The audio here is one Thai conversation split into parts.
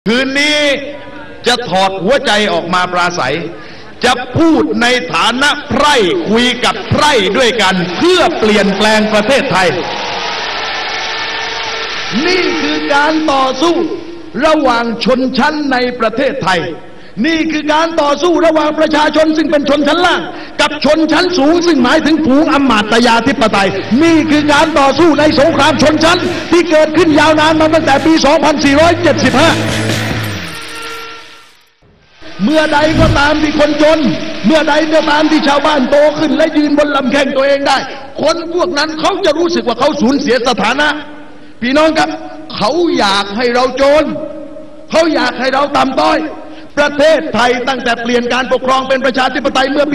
คืนนี้จะถอดหัวใจออกมาปราศัยจะพูดในฐานะไพร่คุยกับไพร่ด้วยกันเพื่อเปลี่ยนแปลงประเทศไทยนี่คือการต่อสู้ระหว่างชนชั้นในประเทศไทยนี่คือการต่อสู้ระหว่างประชาชนซึ่งเป็นชนชั้นล่างกับชนชั้นสูงซึ่งหมายถึงฝูงอำมาตยาธิปไตยนี่คือการต่อสู้ในสงครามชนชั้นที่เกิดขึ้นยาวนานมาตั้งแต่ปี 2475เมื่อใดก็ตามที่คนจนเมื่อใดก็ตามที่ชาวบ้านโตขึ้นและยืนบนลำแข้งตัวเองได้คนพวกนั้นเขาจะรู้สึกว่าเขาสูญเสียสถานะพี่น้องครับเขาอยากให้เราจนเขาอยากให้เราต่ำต้อยประเทศไทยตั้งแต่เปลี่ยนการปกครองเป็นประชาธิปไตยเมื่อปี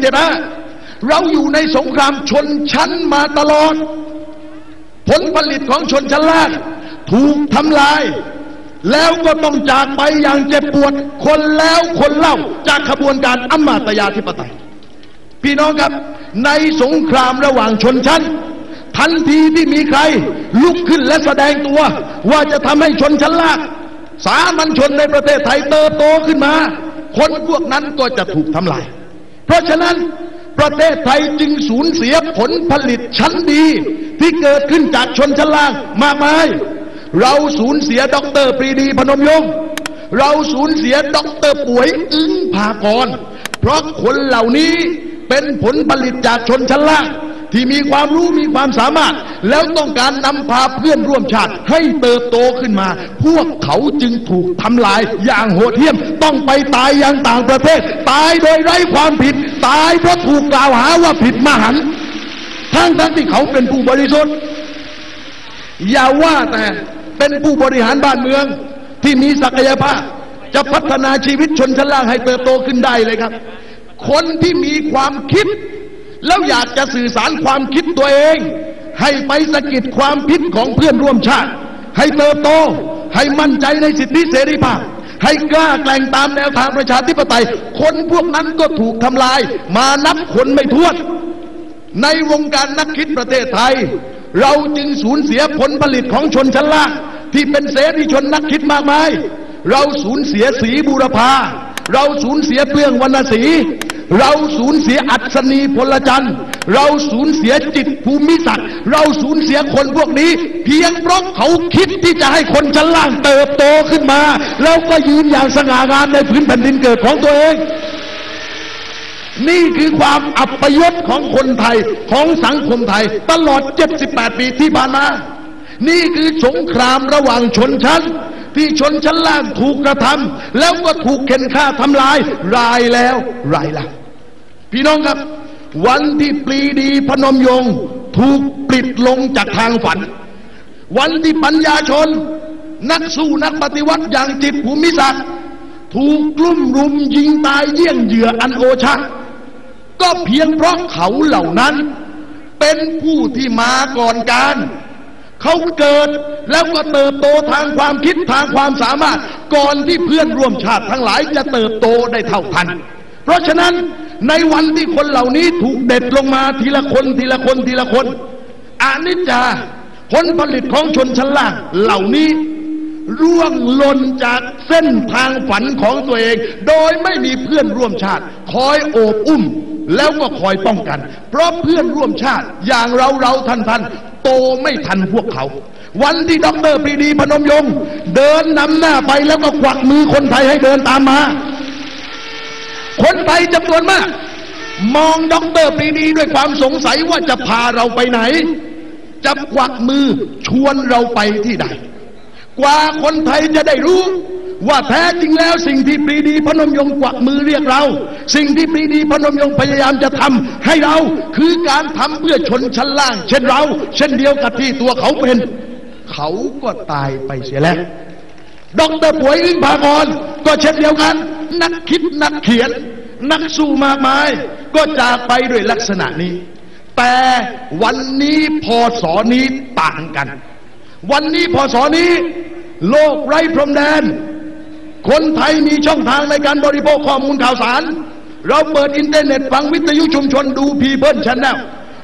2475เราอยู่ในสงครามชนชั้นมาตลอดผลผลิตของชนชั้นล่างถูกทำลายแล้วก็ต้องจากไปอย่างเจ็บปวดคนแล้วคนเล่าจากขบวนการอำมาตยาธิปไตยพี่น้องครับในสงครามระหว่างชนชั้นทันทีที่มีใครลุกขึ้นและแสดงตัวว่าจะทำให้ชนชั้นล่างสามัญชนในประเทศไทยเติบโตขึ้นมาคนพวกนั้นก็จะถูกทำลายเพราะฉะนั้นประเทศไทยจึงสูญเสียผลผลิตชั้นดีที่เกิดขึ้นจากชนชั้นล่างมากมายเราสูญเสียดร.ปรีดีพนมยงค์เราสูญเสียดร.ป่วยอึ้งภากรเพราะคนเหล่านี้เป็นผลผลิตจากชนชั้นล่างที่มีความรู้มีความสามารถแล้วต้องการนำพาเพื่อนร่วมชาติให้เติบโตขึ้นมาพวกเขาจึงถูกทำลายอย่างโหดเหี้ยมต้องไปตายอย่างต่างประเทศตายโดยไร้ความผิดตายเพราะถูกกล่าวหาว่าผิดมหันต์ทั้งที่เขาเป็นผู้บริสุทธิ์อย่าว่าแต่เป็นผู้บริหารบ้านเมืองที่มีศักยภาพจะพัฒนาชีวิตชนชั้นล่างให้เติบโตขึ้นได้เลยครับคนที่มีความคิดแล้วอยากจะสื่อสารความคิดตัวเองให้ไปสะกิดความคิดของเพื่อนร่วมชาติให้เติบโตให้มั่นใจในสิทธิเสรีภาพให้กล้าแกล่งตามแนวทางประชาธิปไตยคนพวกนั้นก็ถูกทำลายมานับคนไม่ถ้วนในวงการนักคิดประเทศไทยเราจึงสูญเสียผลผลิตของชนชั้นล่างที่เป็นเสรีชนนักคิดมากมายเราสูญเสียศรีบูรพาเราสูญเสียเปลืองวรรณศรีเราสูญเสียอัศนีพลจันทร์เราสูญเสียจิตรภูมิศักดิ์เราสูญเสียคนพวกนี้เพียงเพราะเขาคิดที่จะให้คนชั้นล่างเติบโตขึ้นมาแล้วก็ยืนอย่างสง่างามในพื้นแผ่นดินเกิดของตัวเองนี่คือความอัปยศของคนไทยของสังคมไทยตลอด78ปีที่ผ่านมานี่คือสงครามระหว่างชนชั้นที่ชนชั้นล่างถูกกระทำแล้วก็ถูกเข็นฆ่าทำลายรายแล้วรายเล่าพี่น้องครับวันที่ปรีดีพนมยงค์ถูกปลิดลงจากทางฝันวันที่ปัญญาชนนักสู้นักปฏิวัติอย่างจิตรภูมิศักดิ์ถูกกลุ่มรุมยิงตายเยี่ยงเหยื่ออันโอชะก็เพียงเพราะเขาเหล่านั้นเป็นผู้ที่มาก่อนการเขาเกิดแล้วก็เติบโตทางความคิดทางความสามารถก่อนที่เพื่อนร่วมชาติทั้งหลายจะเติบโตได้เท่าทันเพราะฉะนั้นในวันที่คนเหล่านี้ถูกเด็ดลงมาทีละคนทีละคนทีละคนอนิจจาผลผลิตของชนชั้นล่างเหล่านี้ร่วงหล่นจากเส้นทางฝันของตัวเองโดยไม่มีเพื่อนร่วมชาติคอยโอบอุ้มแล้วก็คอยป้องกันเพราะเพื่อนร่วมชาติอย่างเราท่านโตไม่ทันพวกเขาวันที่ดร.ปรีดีพนมยงค์เดินนำหน้าไปแล้วก็กวักมือคนไทยให้เดินตามมาคนไทยจำนวนมากมองดร.ปรีดีด้วยความสงสัยว่าจะพาเราไปไหนจะกวักมือชวนเราไปที่ใดกว่าคนไทยจะได้รู้ว่าแท้จริงแล้วสิ่งที่ปรีดีพนมยงค์กวักมือเรียกเราสิ่งที่ปรีดีพนมยงค์พยายามจะทำให้เราคือการทำเพื่อชนชั้นล่างเช่นเราเช่นเดียวกับที่ตัวเขาเป็นเขาก็ตายไปเสียแล้วดร.ป่วยอึ้งภากรก็เช่นเดียวกันนักคิดนักเขียนนักสู้มากมายก็จากไปด้วยลักษณะนี้แต่วันนี้พศนี้ต่างกันวันนี้พศนี้โลกไร้พรมแดนคนไทยมีช่องทางในการบริโภคข้อมูลข่าวสารเราเปิดอินเทอร์เน็ตฟังวิทยุชุมชนดูPeople Channel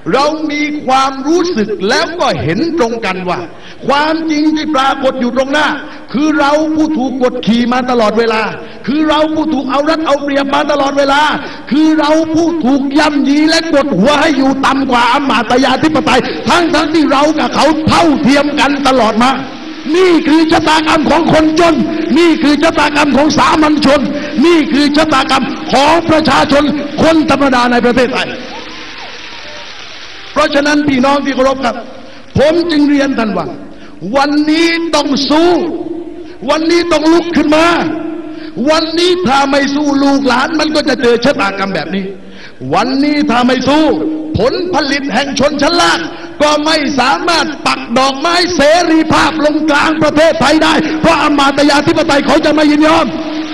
เรามีความรู้สึกแล้วก็เห็นตรงกันว่าความจริงที่ปรากฏอยู่ตรงหน้าคือเราผู้ถูกกดขี่มาตลอดเวลาคือเราผู้ถูกเอารัดเอาเปรียบมาตลอดเวลาคือเราผู้ถูกย่ำยีและกดหัวให้อยู่ต่ำกว่าอำมาตยาธิปไตยทั้งที่เรากับเขาเท่าเทียมกันตลอดมานี่คือชะตากรรมของคนจนนี่คือชะตากรรมของสามัญชนนี่คือชะตากรรมของประชาชนคนธรรมดาในประเทศไทยเพราะฉะนั้นพี่น้องที่เคารพครับผมจึงเรียนท่านว่าวันนี้ต้องสู้วันนี้ต้องลุกขึ้นมาวันนี้ถ้าไม่สู้ลูกหลานมันก็จะเจอชะตากรรมแบบนี้วันนี้ถ้าไม่สู้ผลผลิตแห่งชนชั้นล่างก็ไม่สามารถปักดอกไม้เสรีภาพลงกลางประเทศไทยได้เพราะอำมาตยาธิปไตยเขาจะไม่ยินยอม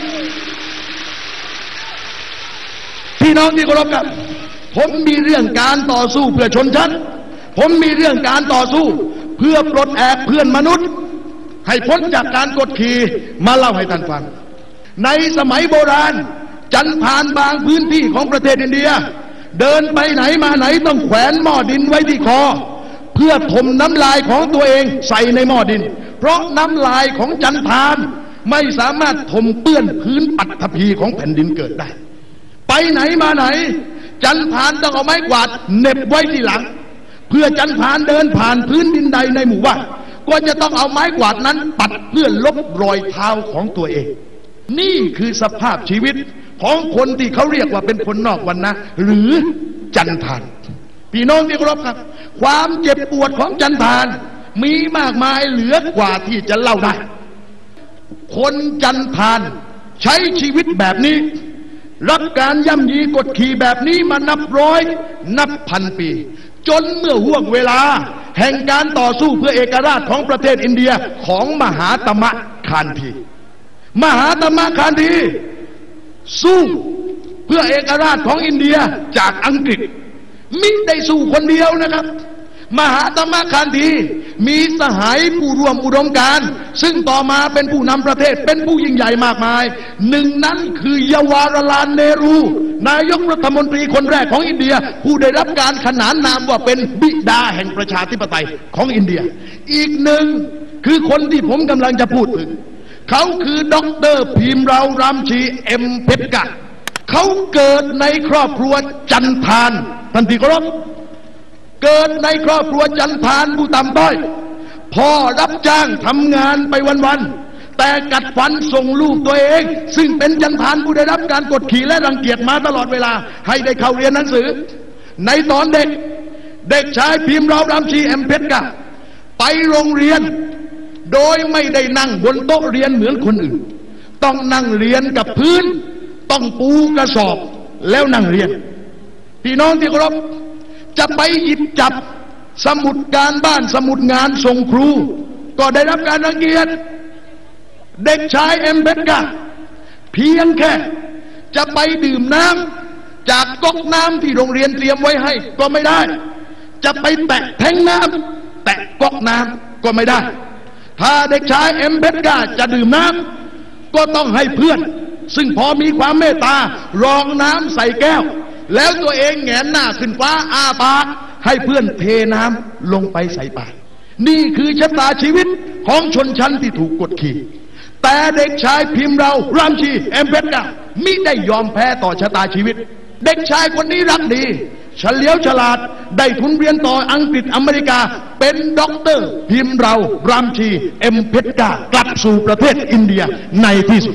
พี่น้องที่เคารพครับผมมีเรื่องการต่อสู้เพื่อชนชั้นผมมีเรื่องการต่อสู้เพื่อปลดแอกเพื่อนมนุษย์ให้พ้นจากการกดขี่มาเล่าให้ท่านฟังในสมัยโบราณจันทานบางพื้นที่ของประเทศอินเดียเดินไปไหนมาไหนต้องแขวนหม้อดินไว้ที่คอเพื่อถมน้ำลายของตัวเองใส่ในหม้อดินเพราะน้ำลายของจันทานไม่สามารถถมเปื้อนพื้นปัฐภีของแผ่นดินเกิดได้ไปไหนมาไหนจันทานต้องเอาไม้กวาดเหน็บไว้ที่หลังเพื่อจันทานเดินผ่านพื้นดินใดในหมู่บ้านก็จะต้องเอาไม้กวาดนั้นปัดเพื่อลบรอยเท้าของตัวเองนี่คือสภาพชีวิตของคนที่เขาเรียกว่าเป็นคนนอกวรรณะหรือจันทานพี่น้องที่เคารพครับความเจ็บปวดของจันทานมีมากมายเหลือกว่าที่จะเล่าได้คนจันทานใช้ชีวิตแบบนี้รับการย่ำยีกดขี่แบบนี้มานับร้อยนับพันปีจนเมื่อห่วงเวลาแห่งการต่อสู้เพื่อเอกราชของประเทศอินเดียของมหาตมะคานธีมหาตมะคานธีสู้เพื่อเอกราชของอินเดียจากอังกฤษมิได้สู้คนเดียวนะครับมหาตมะคานธีมีสหายผู้ร่วมอุดมการณ์ซึ่งต่อมาเป็นผู้นำประเทศเป็นผู้ยิ่งใหญ่มากมายหนึ่งนั้นคือเยาวาราลานเนรูนายกรัฐมนตรีคนแรกของอินเดียผู้ได้รับการขนานนามว่าเป็นบิดาแห่งประชาธิปไตยของอินเดียอีกหนึ่งคือคนที่ผมกำลังจะพูดถึงเขาคือดร.พิมราว์รามชีเอ็มเพชรกะเขาเกิดในครอบครัวจันทานท่านที่เคารพเกิดในครอบครัวจันทานผู้ต่ำต้อยพ่อรับจ้างทำงานไปวันๆแต่กัดฟันส่งลูกตัวเองซึ่งเป็นจันทานผู้ได้รับการกดขี่และรังเกียจมาตลอดเวลาให้ได้เข้าเรียนหนังสือในตอนเด็กชายพิมราว์รามชีเอ็มเพชรกะไปโรงเรียนโดยไม่ได้นั่งบนโต๊ะเรียนเหมือนคนอื่นต้องนั่งเรียนกับพื้นต้องปูกระสอบแล้วนั่งเรียนพี่น้องที่เคารพจะไปหยิบจับสมุดการบ้านสมุดงานส่งครูก็ได้รับการรังเกียจเด็กชายเอ็มเพชรกะเพียงแค่จะไปดื่มน้ำจากก๊อกน้ำที่โรงเรียนเตรียมไว้ให้ก็ไม่ได้จะไปแตะแทงน้ำแตะก๊อกน้ำก็ไม่ได้ถ้าเด็กชายเอ็มเพชรกะจะดื่มน้ำก็ต้องให้เพื่อนซึ่งพอมีความเมตตารองน้ำใส่แก้วแล้วตัวเองแหงนหน้าขึ้นฟ้าอ้าปากให้เพื่อนเทน้ำลงไปใส่ปากนี่คือชะตาชีวิตของชนชั้นที่ถูกกดขี่แต่เด็กชายพิมราว์รามชีเอ็มเพชรกะมิได้ยอมแพ้ต่อชะตาชีวิตเด็กชายคนนี้รักดีเฉลียวฉลาดได้ทุนเรียนต่ออังกฤษอเมริกาเป็นด็อกเตอร์พิมราว์รามชีเอ็มเพชรกะกลับสู่ประเทศอินเดียในที่สุด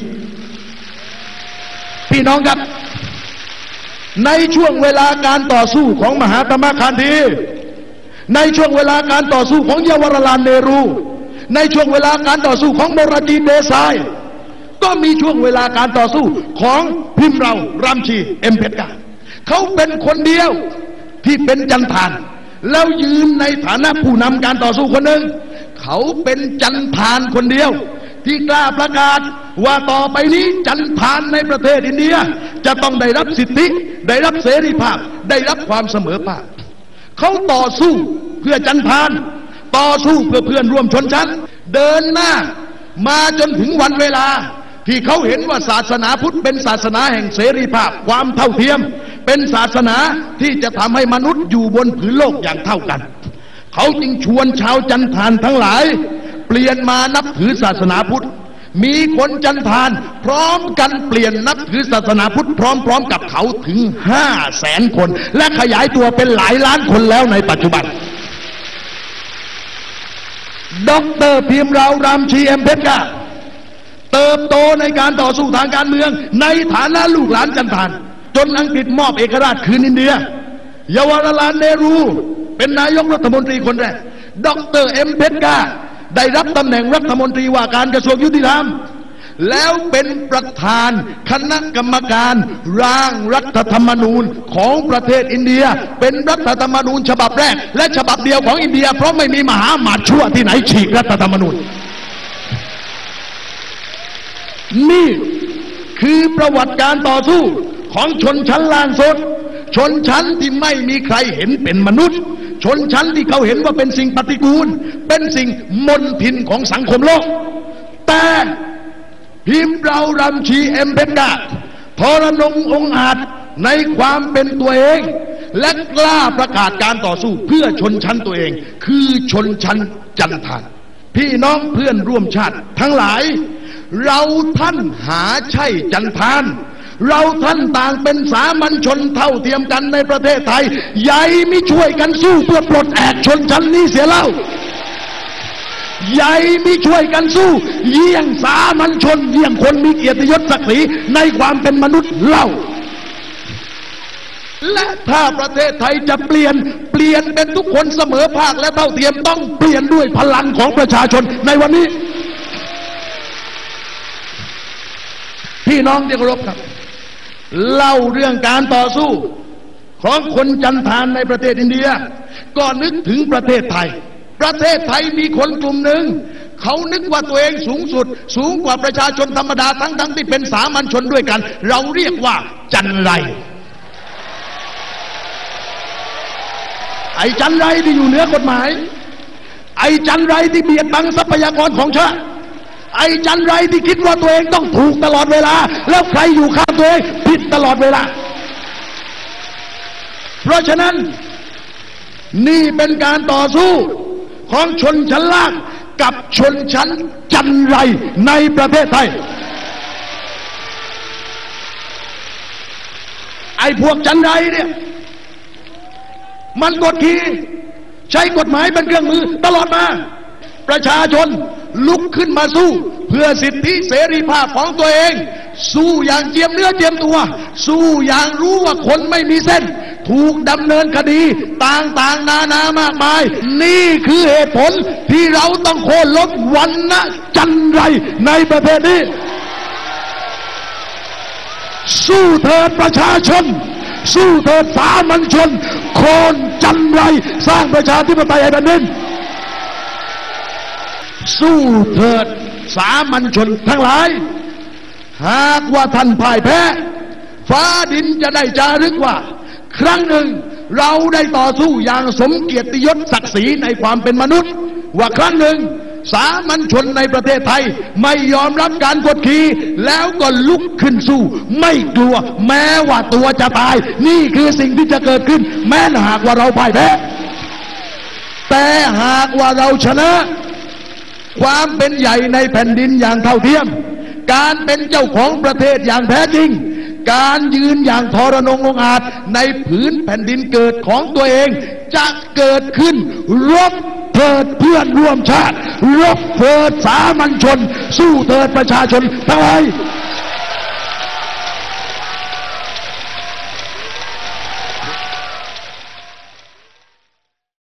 พี่น้องครับในช่วงเวลาการต่อสู้ของมหาตมะคานธีในช่วงเวลาการต่อสู้ของเยาวราลานเนรูในช่วงเวลาการต่อสู้ของโมราร์จีเดซายก็มีช่วงเวลาการต่อสู้ของพิมราว์รามชีเอ็มเพชรกะเขาเป็นคนเดียวที่เป็นจันทานแล้วยืนในฐานะผู้นำการต่อสู้คนหนึ่งเขาเป็นจันทานคนเดียวที่กล้าประกาศว่าต่อไปนี้จันทานในประเทศอินเดียจะต้องได้รับสิทธิได้รับเสรีภาพได้รับความเสมอภาคเขาต่อสู้เพื่อจันทานต่อสู้เพื่อเพื่อนร่วมชนชั้นเดินหน้ามาจนถึงวันเวลาที่เขาเห็นว่าศาสนาพุทธเป็นศาสนาแห่งเสรีภาพความเท่าเทียมเป็นศาสนาที่จะทำให้มนุษย์อยู่บนผืนโลกอย่างเท่ากันเขาจึงชวนชาวจันทานทั้งหลายเปลี่ยนมานับถือศาสนาพุทธมีคนจันทานพร้อมกันเปลี่ยนนับถือศาสนาพุทธพร้อมๆกับเขาถึง500,000 คนและขยายตัวเป็นหลายล้านคนแล้วในปัจจุบันดร.พิมเรารามชีเอ็มเพชรกาเติบโตในการต่อสู้ทางการเมืองในฐานะลูกหลานจันทานจนอังกฤษมอบเอกราชคืนอินเดียเยาวราชเนรูเป็นนายกรัฐมนตรีคนแรกดร.เอ็มเพชรกาได้รับตำแหน่งรัฐมนตรีว่าการกระทรวงยุติธรรมแล้วเป็นประธานคณะกรรมการร่างรัฐธรรมนูญของประเทศอินเดียเป็นรัฐธรรมนูญฉบับแรกและฉบับเดียวของอินเดียเพราะไม่มีมหาอมาตย์ชั่วที่ไหนฉีกรัฐธรรมนูญนี่คือประวัติการต่อสู้ของชนชั้นล่างสุดชนชั้นที่ไม่มีใครเห็นเป็นมนุษย์ชนชั้นที่เขาเห็นว่าเป็นสิ่งปฏิกูลเป็นสิ่งมลทินของสังคมโลกแต่พิมพ์เรารำชีเอ็มเพชรกาทรนงองอาจในความเป็นตัวเองและกล้าประกาศการต่อสู้เพื่อชนชั้นตัวเองคือชนชั้นจันทานพี่น้องเพื่อนร่วมชาติทั้งหลายเราท่านหาใช่จันทานเราท่านต่างเป็นสามัญชนเท่าเทียมกันในประเทศไทยใหญ่ไม่ช่วยกันสู้เพื่อปลดแอกชนชั้นนี้เสียแล้วใหญ่ไม่ช่วยกันสู้เยี่ยงสามัญชนเยี่ยงคนมีเกียรติยศศักดิ์ศรีในความเป็นมนุษย์เล่าและถ้าประเทศไทยจะเปลี่ยนเป็นทุกคนเสมอภาคและเท่าเทียมต้องเปลี่ยนด้วยพลังของประชาชนในวันนี้พี่น้องที่เคารพครับเล่าเรื่องการต่อสู้ของคนจันทานในประเทศอินเดียก็นึกถึงประเทศไทยประเทศไทยมีคนกลุ่มหนึ่งเขานึกว่าตัวเองสูงสุดสูงกว่าประชาชนธรรมดาทั้งที่เป็นสามัญชนด้วยกันเราเรียกว่าจันไรไอ้จันไรที่อยู่เหนือกฎหมายไอ้จันไรที่เบียดบังทรัพยากรของชาติไอ้จันไรที่คิดว่าตัวเองต้องถูกตลอดเวลาแล้วใครอยู่ข้างตัวเองผิดตลอดเวลาเพราะฉะนั้นนี่เป็นการต่อสู้ของชนชั้นล่างกับชนชั้นจันไรในประเทศไทยไอ้พวกจันไรเนี่ยมันกดขี่ใช้กฎหมายเป็นเครื่องมือตลอดมาประชาชนลุกขึ้นมาสู้เพื่อสิทธิเสรีภาพของตัวเองสู้อย่างเจียมเนื้อเจียมตัวสู้อย่างรู้ว่าคนไม่มีเส้นถูกดำเนินคดีต่างๆนานามากมายนี่คือเหตุผลที่เราต้องโค่นล้มวรรณะจันไรในประเทศนี้สู้เถิดประชาชนสู้เถิดสามัญชนโค่นจันไรสร้างประชาธิปไตยให้แผ่นดินสู้เถิดสามัญชนทั้งหลายหากว่าท่านพ่ายแพ้ฟ้าดินจะได้จารึกว่าครั้งหนึ่งเราได้ต่อสู้อย่างสมเกียรติยศศักดิ์ศรีในความเป็นมนุษย์ว่าครั้งหนึ่งสามัญชนในประเทศไทยไม่ยอมรับการกดขี่แล้วก็ลุกขึ้นสู้ไม่กลัวแม้ว่าตัวจะตายนี่คือสิ่งที่จะเกิดขึ้นแม้หากว่าเราพ่ายแพ้แต่หากว่าเราชนะความเป็นใหญ่ในแผ่นดินอย่างเท่าเทียมการเป็นเจ้าของประเทศอย่างแท้จริงการยืนอย่างทรนงองอาจในผืนแผ่นดินเกิดของตัวเองจะเกิดขึ้นรบเถิดเพื่อนร่วมชาติรบเถิดสามัญชนสู้เถิดประชาชนทั้งหลาย